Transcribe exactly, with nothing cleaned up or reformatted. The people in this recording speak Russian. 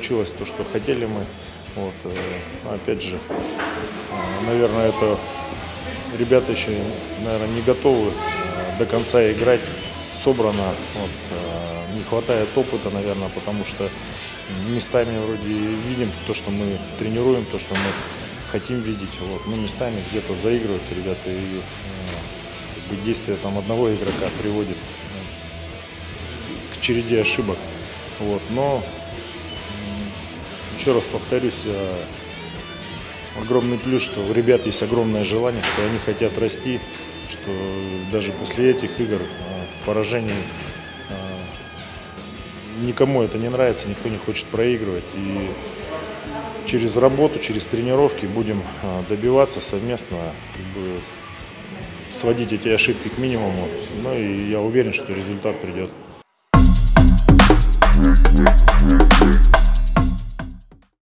получилось то, что хотели мы. Вот, опять же, наверное, это ребята еще, наверное, не готовы до конца играть собрано. Вот, не хватает опыта, наверное, потому что местами вроде видим то, что мы тренируем, то, что мы хотим видеть. Вот, но местами где-то заигрываются ребята, и как бы, действие там одного игрока приводит к череде ошибок. Вот, но еще раз повторюсь, огромный плюс, что у ребят есть огромное желание, что они хотят расти, что даже после этих игр поражений никому это не нравится, никто не хочет проигрывать. И через работу, через тренировки будем добиваться совместно, как бы, сводить эти ошибки к минимуму. Ну и я уверен, что результат придет.